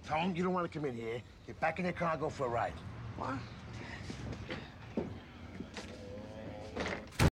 Tell him you don't want to come in here. Get back in your car and go for a ride. What?